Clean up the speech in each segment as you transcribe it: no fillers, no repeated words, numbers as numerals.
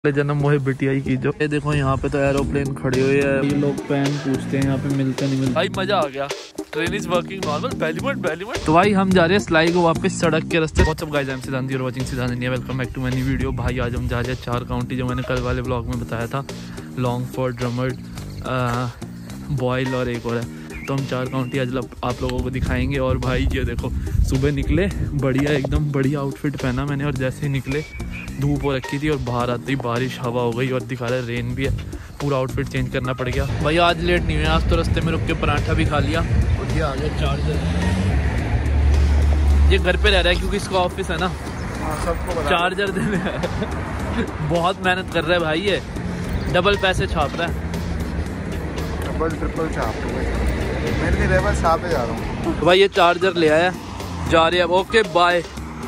जन्म मोहे बिटिया की जो। ये देखो यहाँ पे तो एरोप्लेन खड़े हुए हैं, ये लोग पैन पूछते हैं, यहाँ पे मिलते नहीं मिलते। भाई मजा आ गया, ट्रेन इज वर्किंग नॉर्मल, बेलीमोट। तो भाई हम जा रहे हैं स्लाई को वापस सड़क के रास्ते। What's up guys, I am Siddhant, you are watching Siddhant India, welcome back to my new video. भाई आज हम जा रहे हैं 4 काउंटी, जो मैंने कल वाले ब्लॉग में बताया था, लॉन्गफोर्ड, ड्रमर्ड, बॉयल और एक और है। तो हम 4 काउंटी आज आप लोगों को दिखाएंगे। और भाई ये देखो, सुबह निकले बढ़िया, एकदम बढ़िया आउटफिट पहना मैंने, और जैसे ही निकले धूप हो रखी थी और बाहर आते ही बारिश हवा हो गई और दिखा रहा है रेन भी है। पूरा आउटफिट चेंज करना पड़ गया। भाई आज लेट नहीं हुए, आज तो रास्ते में रुक के पराठा भी खा लिया। और ये आ गया चार्जर, ये घर पे रह रहा है क्योंकि इसका ऑफिस है ना, सबको चार्जर देने है। बहुत मेहनत कर रहा है भाई, ये डबल पैसे छाप रहा है, डबल ट्रिपल छाप रहा है। बस पे जा रहा हूँ। तो भाई ये चार्जर ले आया, जा रहे हैं अब। Okay bye.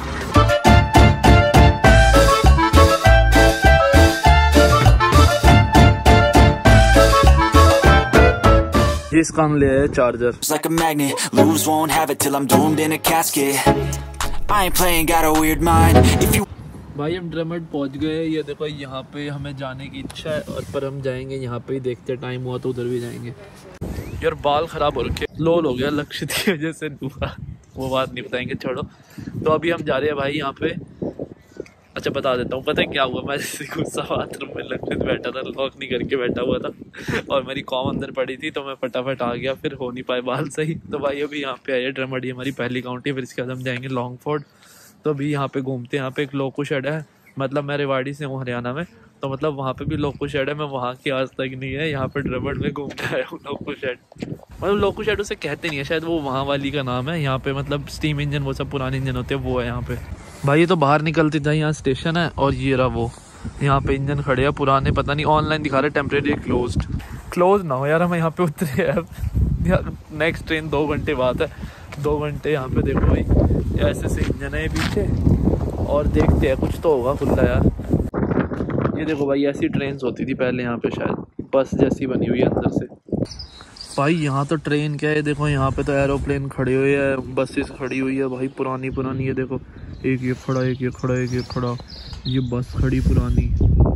ये इसका हम ले आए charger. Like a magnet, lose won't have it till I'm doomed in a casket. I ain't playing, got a weird mind. If you भाई हम ड्रमर्ड पहुंच गए। ये देखो यहाँ पे हमें जाने की इच्छा है, और पर हम जाएंगे यहाँ पे ही, देखते टाइम हुआ तो उधर भी जाएंगे। यार बाल खराब हो रखे, लोल हो गया लक्ष्य की वजह से, वो बात नहीं बताएंगे, छोड़ो। तो अभी हम जा रहे हैं भाई यहाँ पे। अच्छा बता देता हूँ, पता है क्या हुआ, मैं जैसे गुस्सा बाथरूम में लक्षित बैठा था, लॉक नहीं करके बैठा हुआ था, और मेरी कॉम अंदर पड़ी थी, तो मैं फटाफट आ गया, फिर हो नहीं पाए बाल सही। तो भाई अभी यहाँ पे आइए, ड्रमर्ड हमारी पहली काउंटी, फिर इसके बाद हम जाएंगे लॉन्गफोर्ड। तो अभी यहाँ पे घूमते हैं। यहाँ पे एक लोको शेड है, मतलब मैं रेवाड़ी से हूँ हरियाणा में, तो मतलब वहाँ पे भी लोको शेड है। मैं वहाँ की आज तक नहीं है, यहाँ पे ड्रमर्ड में घूमते आया हूँ लोको शेड। मतलब लोको शेड उसे कहते नहीं है, शायद वो वहाँ वाली का नाम है। यहाँ पे मतलब स्टीम इंजन, वो सब पुराने इंजन होते हैं, वो है यहाँ पे। भाई ये तो बाहर निकलती था, यहाँ स्टेशन है, और ये रहा वो, यहाँ पे इंजन खड़े हैं पुराने, पता नहीं ऑनलाइन दिखा रहे टेम्परेरी क्लोज ना हो यार। हम यहाँ पे उतरे यार, नेक्स्ट ट्रेन 2 घंटे बाद है। 2 घंटे यहाँ पे देखो भाई, ऐसे इंजन है पीछे, और देखते हैं कुछ तो होगा खुला यार। ये देखो भाई, ऐसी ट्रेन होती थी पहले यहाँ पे, शायद बस जैसी बनी हुई है अंदर से। भाई यहाँ तो ट्रेन क्या है, देखो यहाँ पे तो एरोप्लेन खड़े हुए हैं, बसेस खड़ी हुई है भाई, पुरानी। ये देखो, एक ये खड़ा, एक ये खड़ा, एक ये खड़ा, ये बस खड़ी पुरानी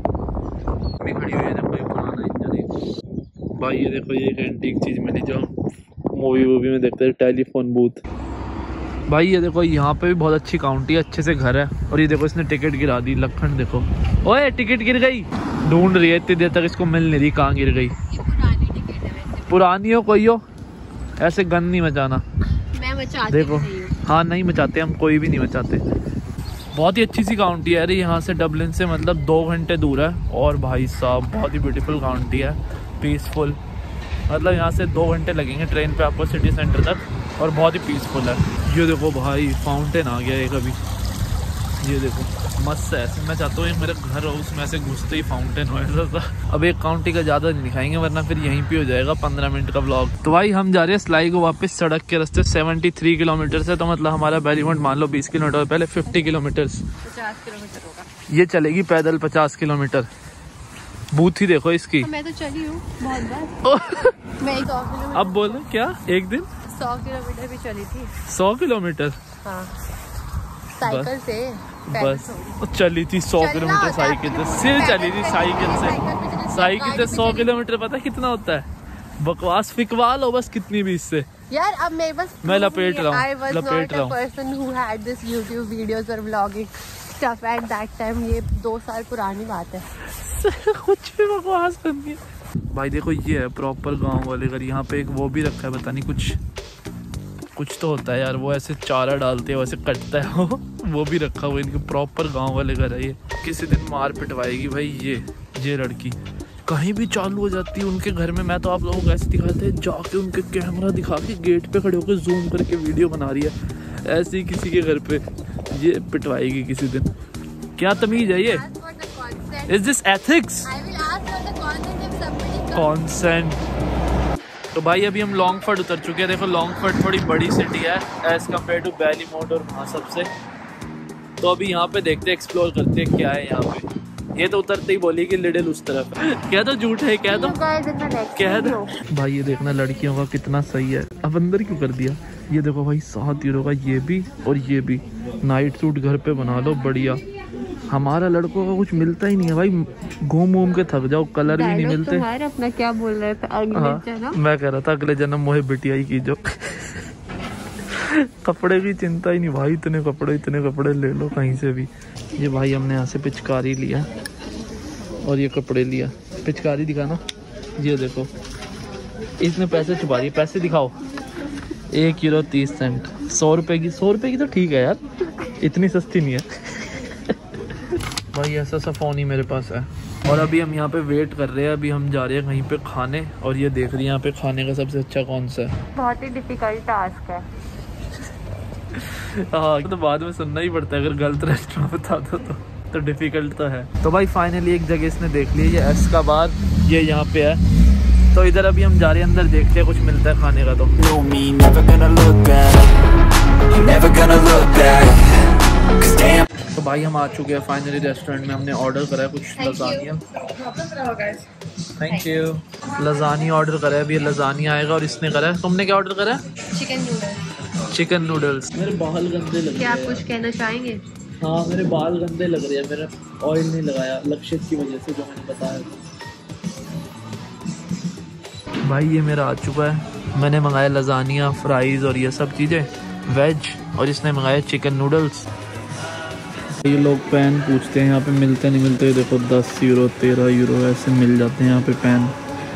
खड़ी हुई है। देखो ये पुराना इंजन है भाई। ये देखो, ये एक एंटीक चीज़ मिली जो मूवी में देखते हैं, टेलीफोन बूथ। भाई ये देखो, यहाँ पे भी बहुत अच्छी काउंटी है, अच्छे से घर है। और ये देखो, इसने टिकट गिरा दी, लखन देखो, ओए टिकट गिर गई, ढूंढ रही है इतनी देर तक, इसको मिल नहीं रही, कहाँ गिर गई। पुरानी हो कोई हो, ऐसे गन नहीं मचाना। मैं मचाती देखो, हाँ नहीं मचाते हम, कोई भी नहीं मचाते। बहुत ही अच्छी सी काउंटी है, अरे यहाँ से डबलिन से मतलब 2 घंटे दूर है। और भाई साहब बहुत ही ब्यूटीफुल काउंटी है, पीसफुल। मतलब यहाँ से 2 घंटे लगेंगे ट्रेन पे आपको सिटी सेंटर तक, और बहुत ही पीसफुल है। ये देखो भाई, फाउंटेन आ गया एक अभी, ये देखो मस्त है। ऐसे मैं चाहता हूँ मेरा घर हो, उसमें ऐसे घुसते ही फाउंटेन हो ऐसा। अब एक काउंटी का ज़्यादा नहीं दिखाएंगे, वरना फिर यहीं पे हो जाएगा 15 मिनट का ब्लॉग। तो भाई हम जा रहे हैं स्लाई को वापस सड़क के रास्ते। 73 किलोमीटर से, तो मतलब हमारा बेलीमोट मान लो 20 किलोमीटर, पहले 50 किलोमीटर, 50 किलोमीटर होगा। ये चलेगी पैदल 50 किलोमीटर। बूथ ही देखो इसकी। मैं तो चली हूँ बहुत बार। मैं 100 किलोमीटर। अब बोलो क्या, एक दिन 100 किलोमीटर भी चली थी। 100 किलोमीटर हाँ, साइकिल से बस चली थी 100 किलोमीटर साइकिल से, सिर्फ चली थी साइकिल से 100 किलोमीटर। पता है कितना होता है? बकवास फिकवा लो बस, कितनी भी इससे यार। अब मैं बस लपेट रहा हूँ। ये 2 साल पुरानी बात है। कुछ भी बकवास करनी है भाई। देखो ये है प्रॉपर गांव वाले घर। यहाँ पे एक वो भी रखा है, पता नहीं कुछ तो होता है यार, वो ऐसे चारा डालते हैं, वैसे कटता है वो भी रखा हुआ है। इनके प्रॉपर गांव वाले घर है ये। किसी दिन मार पिटवाएगी भाई ये लड़की, कहीं भी चालू हो जाती है उनके घर में। मैं तो आप लोगों को ऐसे दिखाते हैं, जाके उनके कैमरा दिखा के गेट पे खड़े होकर जूम करके वीडियो बना रही है, ऐसे ही किसी के घर पे ये पिटवाएगी किसी दिन। क्या तमीज है ये? Is this ethics? कॉन्सेंट। तो भाई अभी हम लॉन्गफोर्ड उतर चुके हैं। देखो लॉन्गफोर्ड थोड़ी बड़ी सिटी है एज कम्पेयर टू बेलीमोट और वहाँ सबसे। तो अभी यहाँ पे देखते एक्सप्लोर करते हैं क्या है यहाँ पे। ये तो उतरते ही बोली कि लिडल उस तरफ, क्या तो झूठ है, क्या तो कह दो भाई। ये देखना लड़कियों का कितना सही है। अब अंदर क्यों कर दिया? ये देखो भाई 7 यूरो का ये भी और ये भी। नाइट सूट घर पे बना लो बढ़िया, हमारा लड़कों का कुछ मिलता ही नहीं है भाई, घूम घूम के थक जाओ, कलर भी नहीं मिलते। तुम्हारे अपना क्या बोल रहे थे अगले जन्म? मैं कह रहा था अगले जन्म मोहे बिटिया ही की जो। कपड़े की चिंता ही नहीं भाई, इतने कपड़े ले लो कहीं से भी। ये भाई हमने यहाँ से पिचकारी लिया और ये कपड़े लिया। पिचकारी दिखाना, ये देखो इसने पैसे छुपा दिए, पैसे दिखाओ। 1 यूरो 30 सेंट, 100 रुपए की। 100 रुपए की तो ठीक है यार, इतनी सस्ती नहीं है। भाई ऐसा सा फ़ोन ही मेरे पास है। और अभी हम यहाँ पे वेट कर रहे हैं, अभी हम जा रहे हैं कहीं पे खाने, और ये देख रही है यहाँ पे खाने का सबसे अच्छा कौन सा है। बहुत ही डिफिकल्ट टास्क है। हाँ तो बाद में सुनना ही पड़ता है, अगर गलत रेस्टोरेंट बता दो तो डिफिकल्ट तो है। तो भाई फाइनली एक जगह इसने देख ली, ये एस का बार, ये यहाँ पे है। तो इधर अभी हम जा रहे हैं, अंदर देखते हैं कुछ मिलता है खाने का। तो भाई हम आ चुके हैं फाइनली रेस्टोरेंट में। हमने ऑर्डर करा है कुछ lasagna. Thank you. Lasagna order करा है, अभी ये लजानिया आएगा। और इसने करा है, तुमने क्या ऑर्डर करा है? Chicken noodles. मेरे बाल गंदे लग रहे हैं। क्या आप कुछ कहना चाहेंगे? हाँ मेरे बाल गंदे लग रहे हैं, मेरा ऑयल नहीं लगाया लक्षित की वजह से, जो मैंने बताया। भाई ये मेरा आ चुका है, मैंने मंगाया लजानिया, फ्राइज़ और ये सब चीज़ें वेज, और इसने मंगाया चिकन नूडल्स। ये लोग पैन पूछते हैं, यहाँ पे मिलते नहीं मिलते। देखो 10 यूरो 13 यूरो ऐसे मिल जाते हैं यहाँ पे पैन,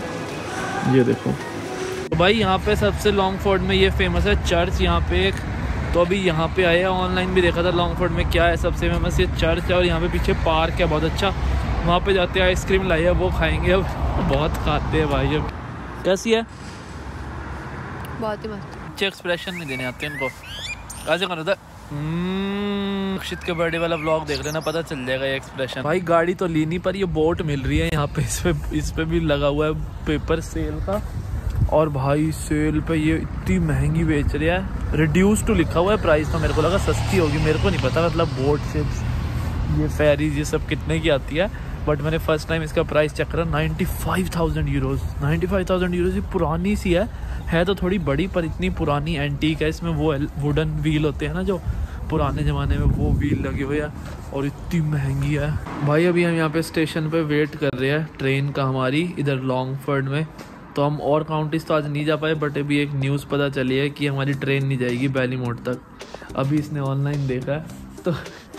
ये देखो। तो भाई यहाँ पे सबसे लॉन्गफोर्ड में ये फेमस है चर्च यहाँ पे एक। तो अभी यहाँ पे आया, ऑनलाइन भी देखा था लॉन्गफोर्ड में क्या है सबसे फेमस, ये चर्च है। और यहाँ पे पीछे पार्क है बहुत अच्छा, वहाँ पे जाते हैं, आइसक्रीम लाई है वो खाएंगे। अब बहुत खाते हैं भाई। अब कैसी है? बहुत ही मस्त। अच्छे एक्सप्रेशन नहीं देने आते इनको, ऐसे करना था। अक्षित के बर्थडे वाला व्लॉग देख लेना, पता चल जाएगा ये एक्सप्रेशन। भाई गाड़ी तो ली नहीं, पर ये बोट मिल रही है यहाँ पे, इस पे भी लगा हुआ है पेपर सेल का। और भाई सेल पे ये इतनी महंगी बेच रहा है, रिड्यूस टू लिखा हुआ है प्राइस। तो मेरे को लगा सस्ती होगी, मेरे को नहीं पता मतलब बोट शिप्स ये फेरीज ये सब कितने की आती है। बट मैंने फर्स्ट टाइम इसका प्राइस चेक करा, 95,000 यूरोज़। 95,000 यूरोज़। ये पुरानी सी है तो थोड़ी बड़ी, पर इतनी पुरानी एंटीक है। इसमें वो वुडन व्हील होते हैं ना जो पुराने ज़माने में, वो व्हील लगे हुए हैं, और इतनी महंगी है भाई। अभी हम यहाँ पे स्टेशन पे वेट कर रहे हैं ट्रेन का हमारी, इधर लॉन्गफोर्ड में। तो हम और काउंटीज तो आज नहीं जा पाए, बट अभी एक न्यूज़ पता चली है कि हमारी ट्रेन नहीं जाएगी बैलीमोट तक। अभी इसने ऑनलाइन देखा है तो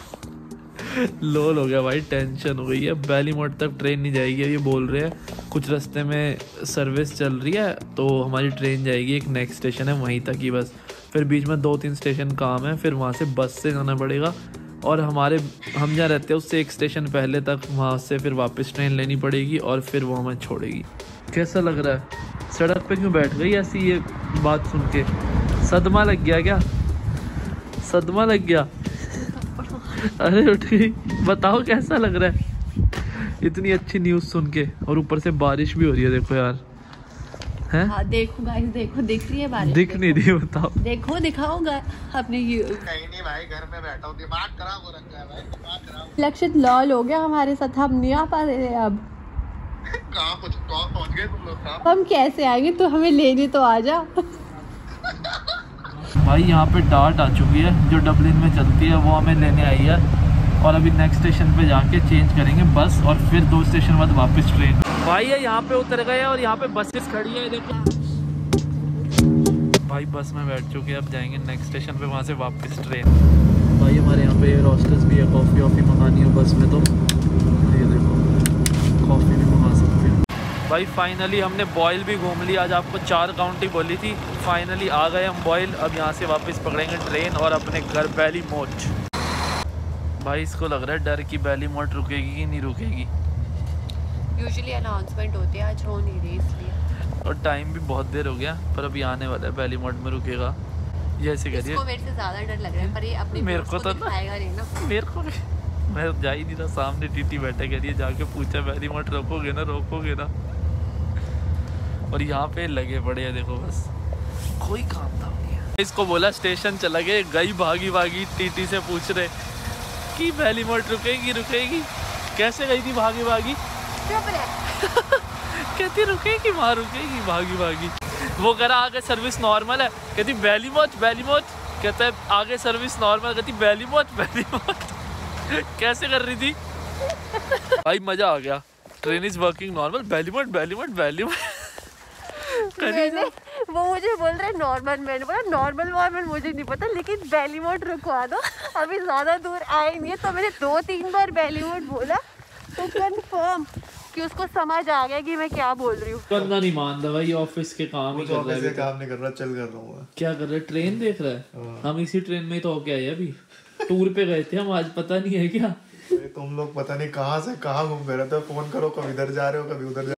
लोल हो गया भाई, टेंशन हो गई है। बैलीमोट तक ट्रेन नहीं जाएगी ये बोल रहे हैं। कुछ रास्ते में सर्विस चल रही है तो हमारी ट्रेन जाएगी, एक नेक्स्ट स्टेशन है वहीं तक ही बस। फिर बीच में 2-3 स्टेशन काम है, फिर वहाँ से बस से जाना पड़ेगा। और हम जहाँ रहते हैं उससे एक स्टेशन पहले तक, वहाँ से फिर वापस ट्रेन लेनी पड़ेगी और फिर वो हमें छोड़ेगी। कैसा लग रहा है? सड़क पे क्यों बैठ गई ऐसी? ये बात सुन के सदमा लग गया क्या? सदमा लग गया? अरे उठ गई। बताओ कैसा लग रहा है इतनी अच्छी न्यूज़ सुन के, और ऊपर से बारिश भी हो रही है। देखो यार, हैं? हाँ, देखो गाइस, देखो दिख रही है बारिश? दिख नहीं रही, बताओ। देखो दिखाओगा अपने नहीं भाई, घर में बैठा हूँ, दिमाग खराब हो रखा है भाई, दिमाग खराब। लक्षित लॉल हो गया हमारे साथ, हम नहीं आ पा रहे अब। कहाँ पहुँच गए तुम लोग? हम कैसे आएंगे? तो हमें लेने तो आ जा। भाई यहाँ पे डार्ट आ चुकी है जो डबलिन में चलती है, वो हमें लेने आई है। और अभी नेक्स्ट स्टेशन पे जाके चेंज करेंगे बस, और फिर 2 स्टेशन बाद वापस ट्रेन। भाई ये यहाँ पे उतर गए और यहाँ पे बसेस खड़ी है, देखो भाई बस में बैठ चुके हैं। अब जाएंगे नेक्स्ट स्टेशन पे, वहाँ से वापस ट्रेन। भाई हमारे यहाँ पे एयर होस्टेस भी है, कॉफ़ी वॉफ़ी मंगानी हो बस में तो ये देखो कॉफ़ी भी मंगा सकते हैं। भाई फाइनली हमने बॉयल भी घूम लिया, आज आपको 4 काउंटी बोली थी। फाइनली आ गए हम बॉयल। अब यहाँ से वापस पकड़ेंगे ट्रेन और अपने घर बैलीमोट। भाई इसको लग रहा है डर कि बैलीमोट रुकेगी कि नहीं रुकेगी। यूजुअली अनाउंसमेंट होती है, आज हो नहीं रही इसलिए। और टाइम भी बहुत देर हो गया, पर अभी आने वाला है, बैलीमोट में रुकेगा। ये ऐसे कह रही है। मेरे से ज़्यादा डर लग रहा है, पर ये अपने मेरे को तो दिखाएगा नहीं ना। मेरे को मैं जा ही नहीं रहा, सामने टीटी बैठे कह रही है, जाके पूछा बैलीमोट रोकोगे ना, रोकोगे ना। और यहाँ पे लगे पड़े हैं, देखो बस कोई काम धाम नहीं है। इसको बोला स्टेशन चला गए, गई भागी भागी टीटी से पूछ रहे कि बैलीमोट रुकेगी। कैसे गई थी भागी भागी? कहती रुकेगी, वहाँ रुकेगी भागी भागी। वो कह रहा आगे सर्विस नॉर्मल है, कहती बैलीमोट। कहता है आगे सर्विस नॉर्मल, कहती बैलीमोट। कैसे कर रही थी भाई? मजा आ गया। Train is working normal. Ballymote Ballymote Ballymote मैंने वो मुझे बोल रहे नॉर्मल, मैंने बोला नॉर्मल वॉर्मल मुझे नहीं पता, लेकिन बेली मोड रुकवा दो, अभी ज़्यादा दूर आए नहीं है। तो मैंने 2-3 बार बेली मोड बोला तो कंफर्म कि उसको समझ आ गया कि मैं क्या बोल रही हूँ। बंदा नहीं मानता भाई, ऑफिस के काम ही कर रहा है। काम नहीं कर रहा, चल कर रहा हूँ। क्या कर रहा है? ट्रेन देख रहा है। हम इसी ट्रेन में ही तो होके आए अभी। टूर पे गए थे हम आज, पता नहीं है क्या? तुम लोग पता नहीं कहाँ से कहाँ घूम रहे थे। फोन करो, कभी इधर जा रहे हो कभी उधर जा